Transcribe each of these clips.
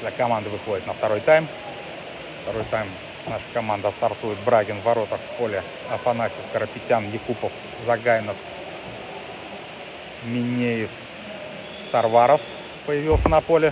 для команды выходит на второй тайм. Второй тайм наша команда стартует. Брагин в воротах, в поле Афанасьев, Карапетян, Якупов, Загайнов, Минеев, Сарваров появился на поле.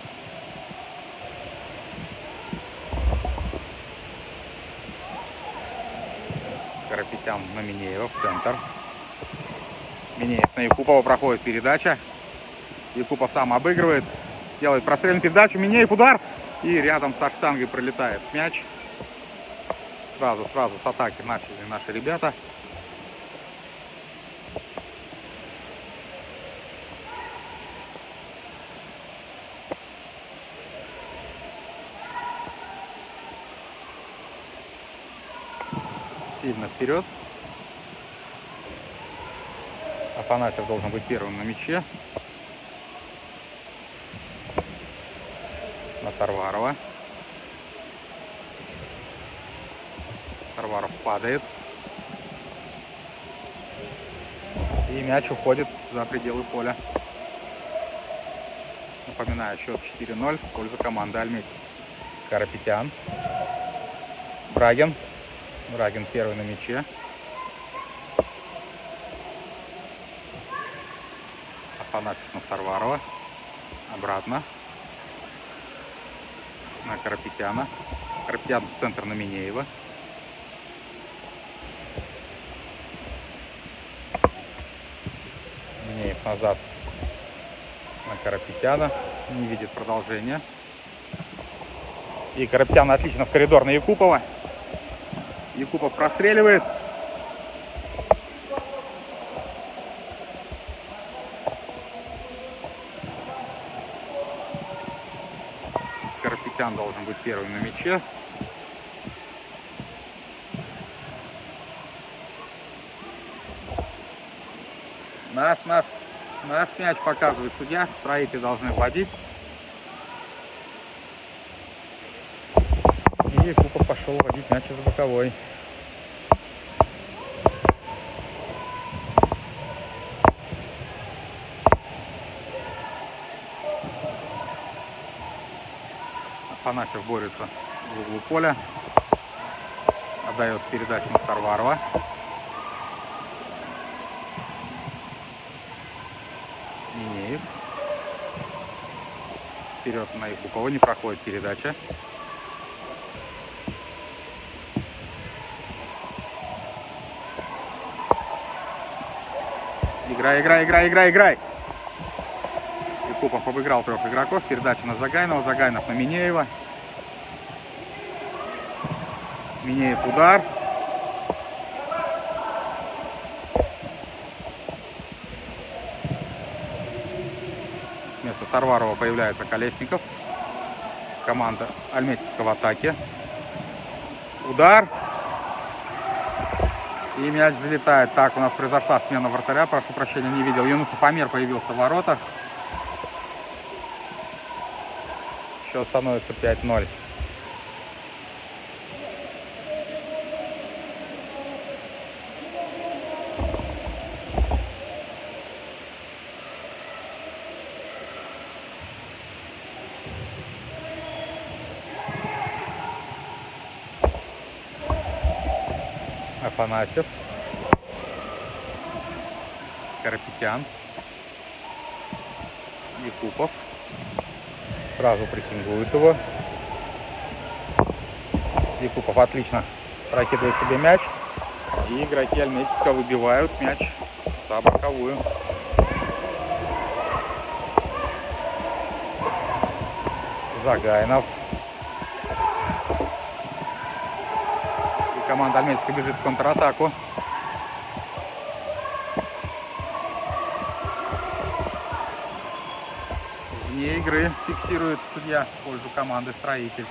Карапетян на Минеева в центр. Минеев на Якупова, проходит передача. Якупов сам обыгрывает, делает прострельную передачу. Минеев, удар. И рядом со штангой пролетает мяч. Сразу с атаки начали наши ребята. Сильно вперед. Афанасьев должен быть первым на мяче. На Сарварова. Сарваров падает. И мяч уходит за пределы поля. Напоминаю, счет 4-0 в пользу команды Альметьевск. Карапетян. Брагин. Брагин первый на мяче. Афанасьев на Сарварова. Обратно. На Карапетяна. Карапетян в центр на Минеева. Минеев назад на Карапетяна. Не видит продолжения. И Карапетян отлично в коридор на Якупова. Якупов простреливает. Карапетян должен быть первым на мяче. Наш мяч показывает судья. Строители должны вводить. И Якупов пошел вводить мяч из боковой. Афанасьев борется в углу поля. Отдает передачу на Сарварова. Минеев. Вперед на Якупова. Не проходит передача. Играй. Якупов обыграл 3 игроков. Передача на Загайнова. Загайнов на Минеева. Минеев, удар. Вместо Сарварова появляется Колесников. Команда Альметьевска в атаке. Удар. И мяч залетает. Так, у нас произошла смена вратаря. Прошу прощения, не видел. Юнусов Амир появился в воротах. Счет становится 5-0. Афанасьев. Карапетян. Якупов. Сразу прессингует его. Якупов отлично прокидывает себе мяч. И игроки Альметьевска выбивают мяч за боковую. Загайнов. И команда Альметьевска бежит в контратаку. Вне игры фиксирует судья в пользу команды Строитель.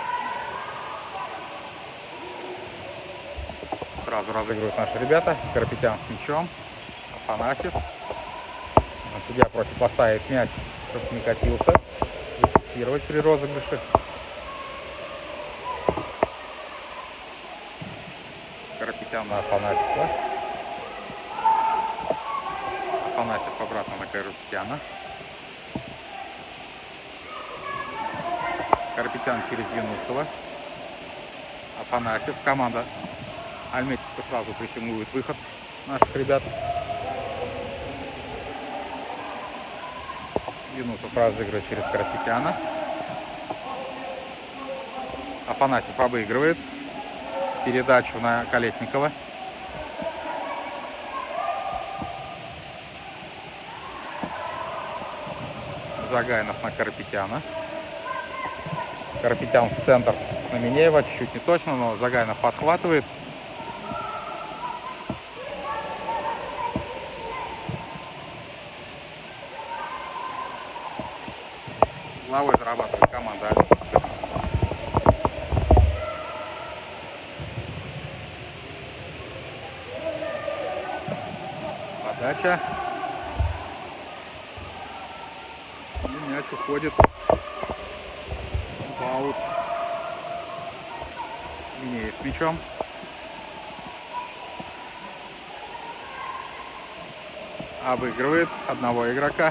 Сразу разыгрывают наши ребята. Карапетян с мячом. Афанасьев. Судья просит поставить мяч, чтобы не катился. Зафиксировать при розыгрыше. Карапетян на Афанасьева. Афанасьев обратно на Карапетяна. Карапетян через Юнусова. Афанасьев. Команда Альметьевска сразу прессингует выход наших ребят. Юнусов разыгрывает через Карапетяна. Афанасьев обыгрывает передачу на Колесникова. Загайнов на Карапетяна. Карапетян в центр на Минеева. Чуть-чуть не точно, но Загайнов подхватывает. Головой зарабатывает команда Альметьевска. Подача. И мяч уходит в аут. Минеев с мячом. Обыгрывает одного игрока.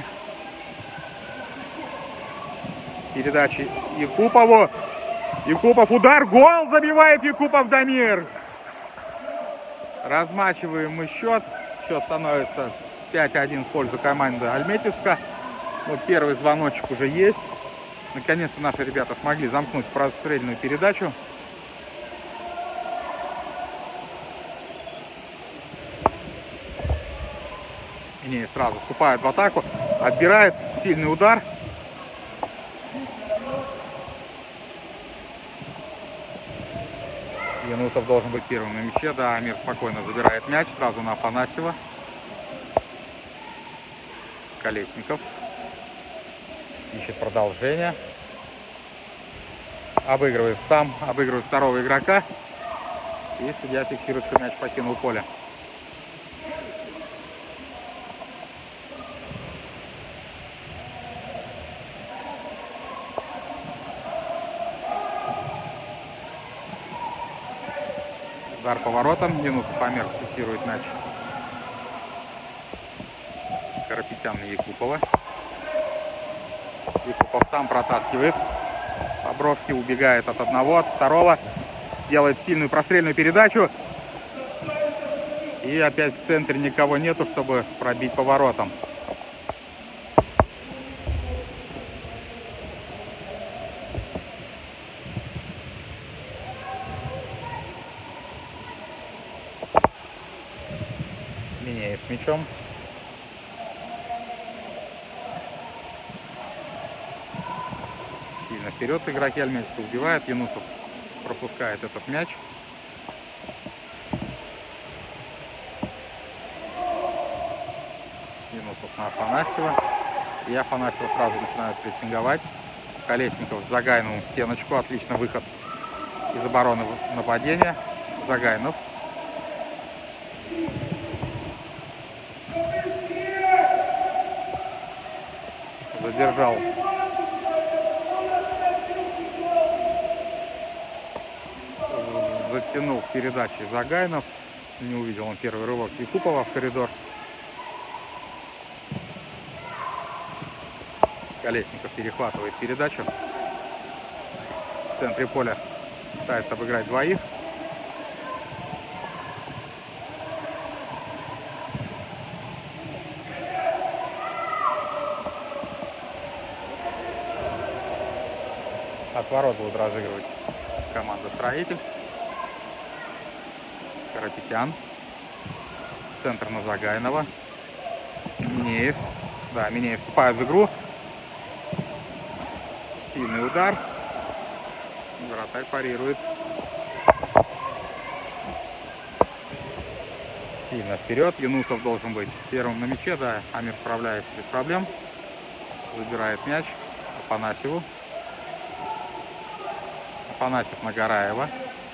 Передачи Якупову. Якупов удар. Гол забивает Якупов Дамир. Размачиваем мы счет. Счет становится 5-1 в пользу команды Альметьевска. Но первый звоночек уже есть. Наконец-то наши ребята смогли замкнуть прострельную передачу. Минеев сразу вступает в атаку. Отбирает сильный удар. Юнусов должен быть первым на мяче. Да, Амир спокойно забирает мяч. Сразу на Афанасьева. Колесников. Ищет продолжение. Обыгрывает сам. Обыгрывает второго игрока. И судья фиксирует, что мяч покинул поле. Удар по воротам. Юнусов Амир фиксирует мяч. Карапетян и Якупова. Якупов сам протаскивает. По бровке убегает от одного, от второго. Делает сильную прострельную передачу. И опять в центре никого нету, чтобы пробить по воротам. Минеев с мячом. Сильно вперед игроки Альметьевска убивают. Юнусов пропускает этот мяч. Юнусов на Афанасьева. И Афанасьева сразу начинают прессинговать. Колесников с Загайновым в стеночку. Отлично выход из обороны в нападение. Загайнов. Задержал затянул в передаче Загайнов. Не увидел он первый рывок Якупова в коридор. Колесников перехватывает передачу. В центре поля пытается обыграть двоих. От ворот будут разыгрывать команда «Строитель». Карапетян. Центр на Загайнова. Минеев. Да, Минеев вступает в игру. Сильный удар. Вратарь парирует. Сильно вперед. Юнусов должен быть первым на мяче. Да, Амир справляется без проблем. Забирает мяч. Афанасьеву. Афанасьев на Гараева.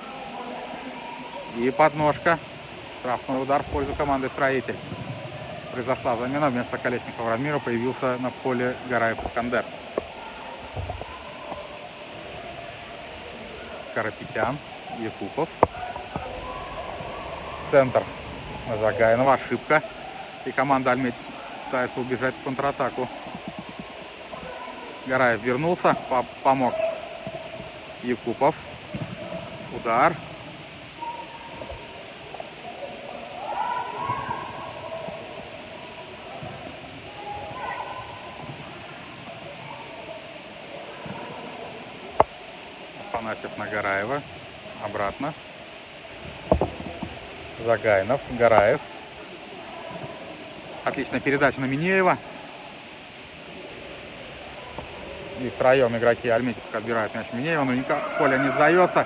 И подножка. Штрафной удар в пользу команды «Строитель». Произошла замена. Вместо Колесникова Радмира появился на поле Гараев Искандер. Карапетян. Якупов. Центр на Загайнова. Ошибка. И команда Альметьевска пытается убежать в контратаку. Гараев вернулся. Помог Якупов. Удар. Афанасьев на Гараева. Обратно. Загайнов. Гараев. Отличная передача на Минеева. И втроем игроки Альметьевска отбирают мяч Минеева, но никак Коля не сдается.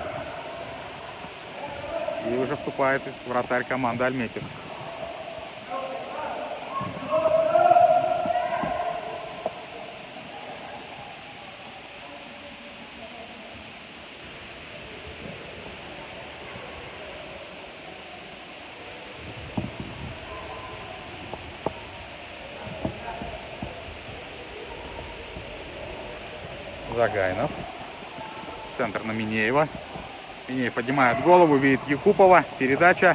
И уже вступает вратарь команды Альметьевск. Загайнов. Центр на Минеева. Минеев поднимает голову, видит Якупова. Передача.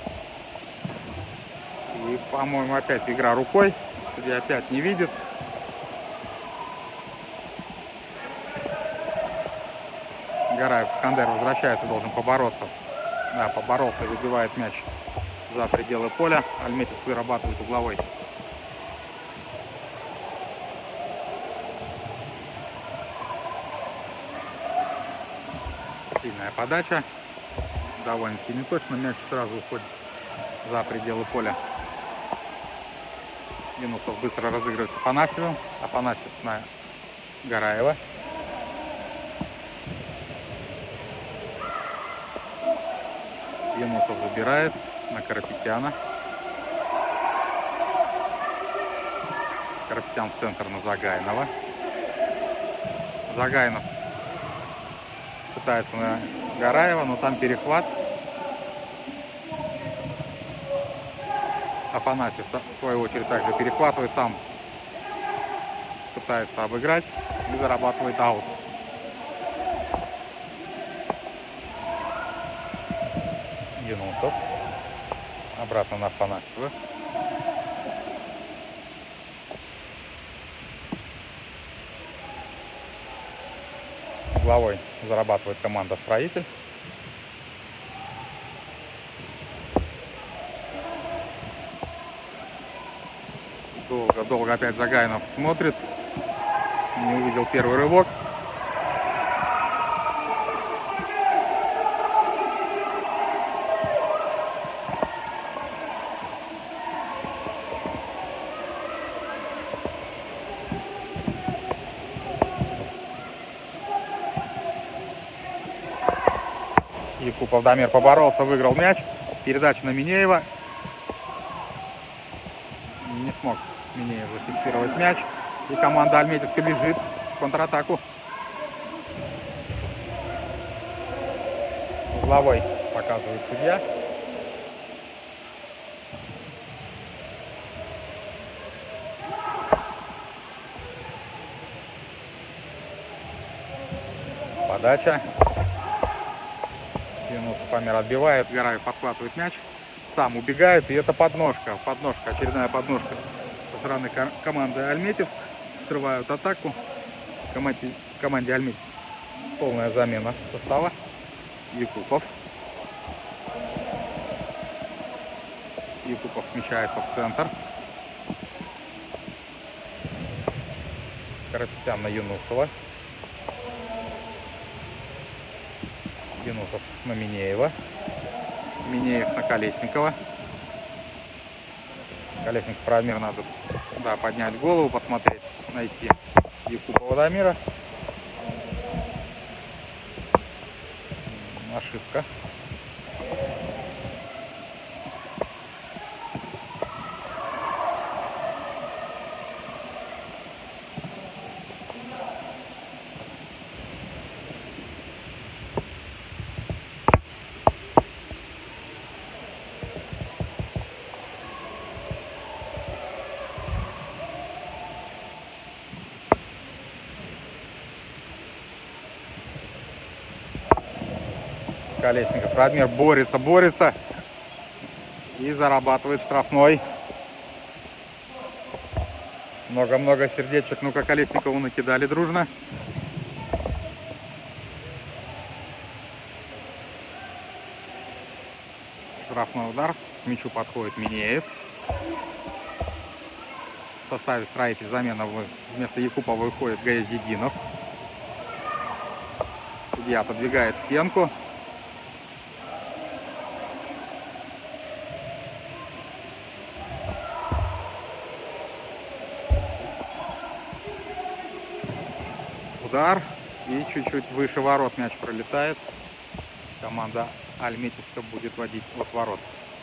И, по-моему, опять игра рукой. Судья опять не видит. Гараев, Искандер возвращается, должен побороться. Да, поборолся, выбивает мяч за пределы поля. Альметьевск вырабатывает угловой. Сильная подача. Довольно-таки неточно. Мяч сразу уходит за пределы поля. Юнусов быстро разыгрывает с Афанасьевым. Афанасьев на Гараева. Юнусов забирает на Карапетяна. Карапетян в центр на Загайнова. Загайнов пытается на Гараева, но там перехват. Афанасьев, в свою очередь, также перехватывает, сам пытается обыграть и зарабатывает аут. Юнусов. Обратно на Афанасьева. Угловой зарабатывает команда «Строитель». Долго опять Загайнов смотрит. Не увидел первый рывок. Якупов Дамир поборолся, выиграл мяч. Передача на Минеева. Не смог Минеев зафиксировать мяч. И команда Альметьевска бежит в контратаку. Угловой показывает судья. Подача. Памер отбивает, Гараев подхватывает мяч, сам убегает, и это подножка, очередная подножка со стороны команды Альметьевск. Срывают атаку. Команде Альметьевск полная замена состава. Якупов. Якупов смещается в центр. Карапетян на Юнусова. Юнусов на Минеева. Минеев на Колесникова. Колесников Рамир надо, да, поднять голову, посмотреть, найти Якупова Дамира. Ошибка. Колесников. Радмир борется и зарабатывает штрафной. Много-много сердечек. Ну-ка, Колесникову накидали дружно. Штрафной удар. К мячу подходит Минеев. В составе строитель замена вместо Якупова выходит Гаязидинов. Судья подвигает стенку. Удар. И чуть-чуть выше ворот мяч пролетает. Команда Альметьевска будет водить от ворот.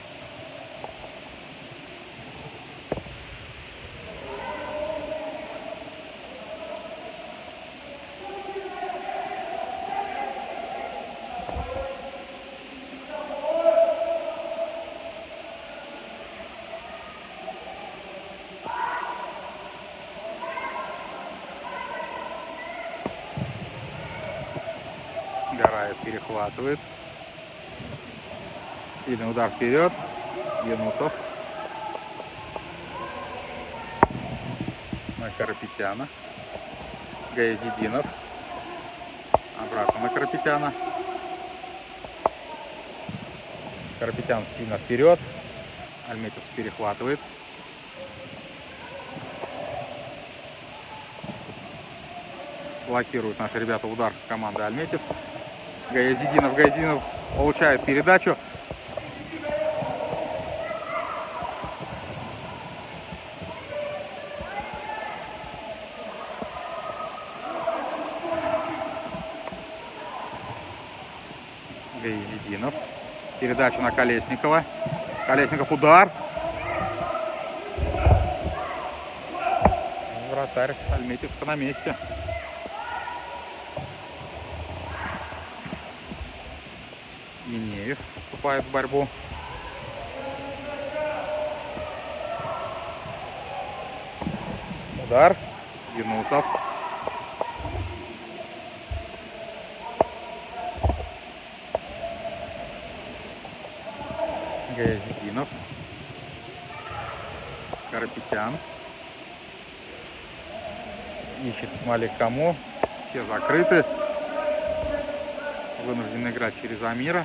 Гараев перехватывает. Сильный удар вперед. Янусов. На Карапетяна. Гаязидинов. Обратно на Карапетяна. Карапетян сильно вперед. Альметьевск перехватывает. Блокируют наши ребята удар команды Альметьевск. Гаязидинов получает передачу. Гаязидинов. Передачу на Колесникова. Колесников удар. Вратарь Альметьевска на месте. Минеев вступает в борьбу. Удар. Янусов. Гаязидинов. Карапетян. Ищет Малик Камо. Все закрыты. Вынужден играть через Амира.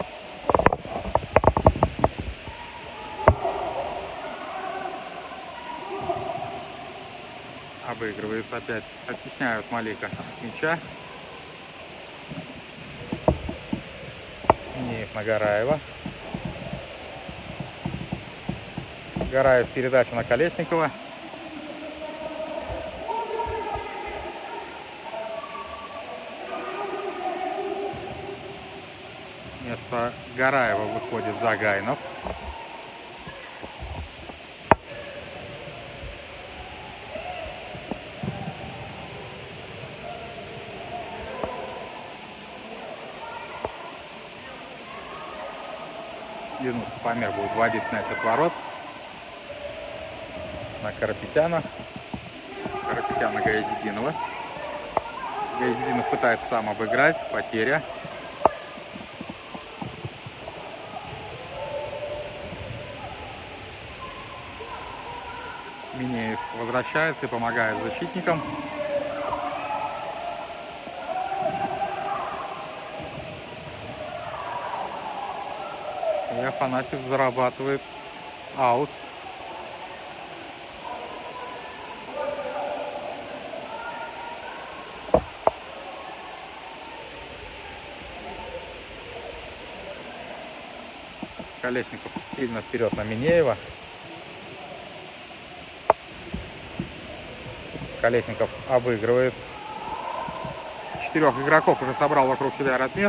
Обыгрывает опять. Оттесняют Малика от мяча. Минеев на Гараева. Гараев передачу на Колесникова. Вместо Гараева выходит Загайнов. Юнус Памер будет вводить мяч от ворот. На Карапетяна. Карапетяна Гаязидинова. Гаязидинов пытается сам обыграть. Потеря. Минеев возвращается и помогает защитникам. И Афанасьев зарабатывает аут. Колесников сильно вперед на Минеева. Колесников обыгрывает. 4 игроков уже собрал вокруг себя Ратмир.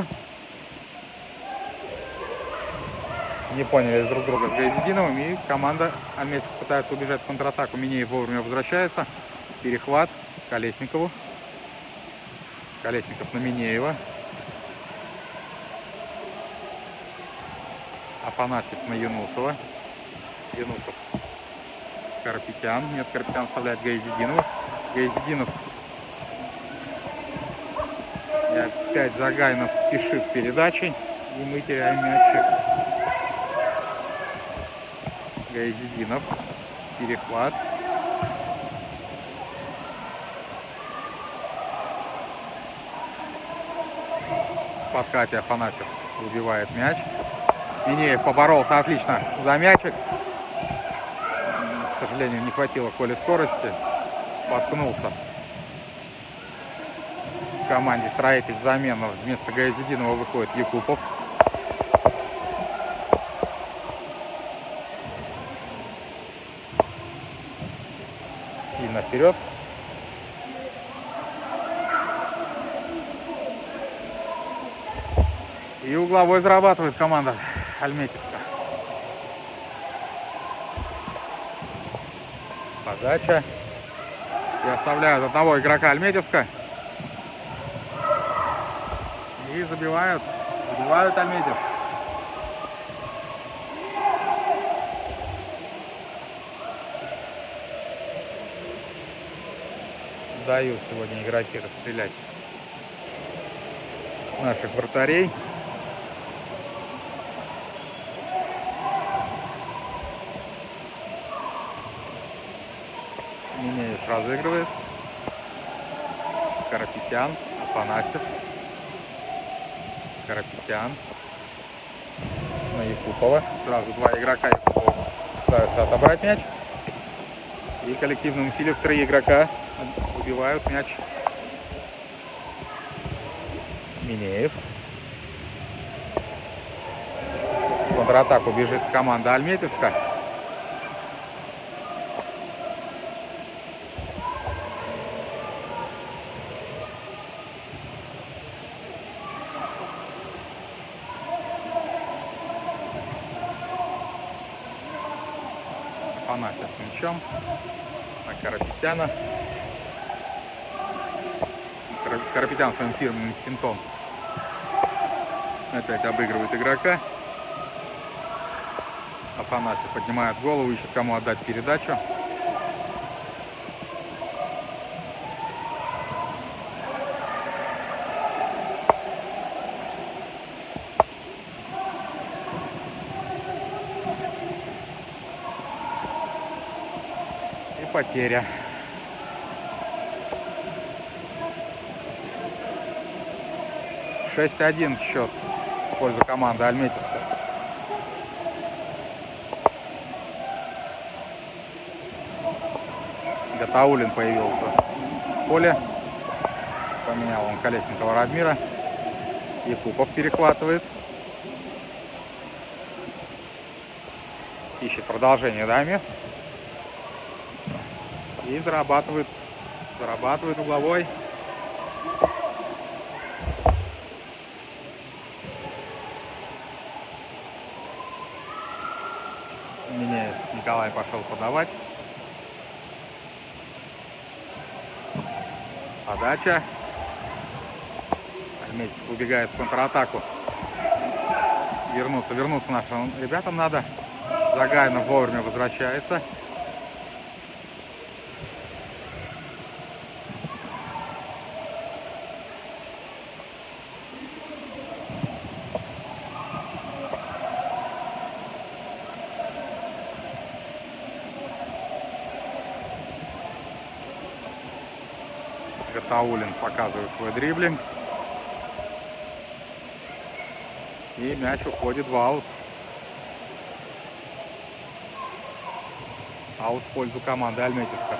Не поняли друг друга с Гаязидиновым. И команда Альметьевск пытается убежать в контратаку. Минеев вовремя возвращается. Перехват Колесникову. Колесников на Минеева. Афанасьев на Юнусова. Юнусов. Карапетян. Нет, Карапетян вставляет Гаязидинова. Гаязидинов. И опять Загайнов спешит с передачей. И мы теряем мячик. Гаязидинов. Перехват. В подкате Афанасьев выбивает мяч. Минеев поборолся отлично за мячик. К сожалению, не хватило Коле скорости. Споткнулся. В команде «Строитель» замена. Вместо Гаязидинова выходит Якупов. Сильно вперед. И угловой зарабатывает команда Альметьевска. Подача. И оставляют одного игрока Альметьевска. И забивают Альметьевск. Дают сегодня игроки расстрелять наших вратарей. Минеев разыгрывает. Карапетян, Афанасьев. Карапетян на Якупова. Сразу два игрока Якупова пытаются отобрать мяч. И коллективным усилием 3 игрока убивают мяч. Минеев. В контратаку бежит команда Альметьевска. Афанасьев с мячом на Карапетяна. Карапетян своим фирменным финтом опять обыгрывает игрока. Афанасьев поднимает голову, ищет кому отдать передачу. И потеря. 6-1 счет в пользу команды Альметьевска. Гатаулин появился в поле. Поменял он Колесникова Радмира. Якупов перехватывает. Ищет продолжение даме. И зарабатывает угловой. Минеев Николай пошел подавать. Подача. Альметьевск убегает в контратаку. Вернуться нашим ребятам надо. Загайнов вовремя возвращается. Гатаулин показывает свой дриблинг. И мяч уходит в аут. Аут в пользу команды Альметьевска.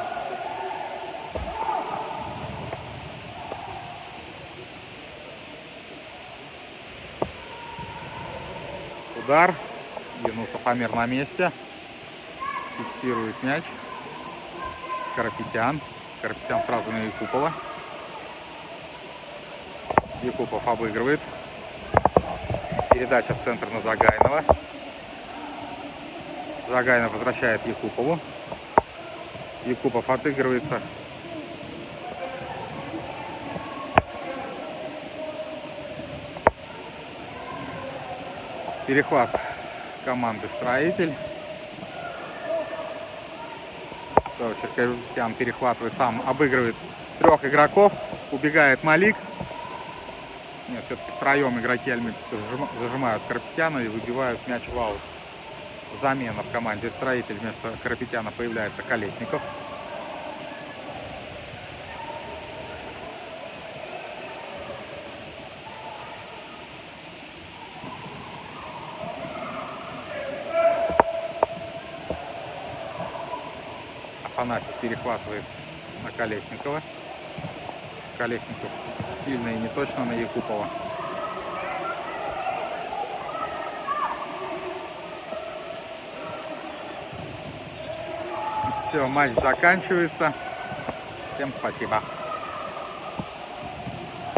Удар. Юнусов Амир на месте. Фиксирует мяч. Карапетян. Карапетян сразу на Якупова. Якупов обыгрывает. Передача в центр на Загайнова. Загайнов возвращает Якупову. Якупов отыгрывается. Перехват команды «Строитель». Черкевян перехватывает сам, обыгрывает 3 игроков. Убегает Малик. Нет, все-таки втроем игроки Альметьевска зажимают Карапетяна и выбивают мяч в аут. Замена в команде «Строитель». Вместо Карапетяна появляется Колесников. Афанасьев перехватывает на Колесникова. Колесников сильно и неточно на Якупова. Все, матч заканчивается. Всем спасибо.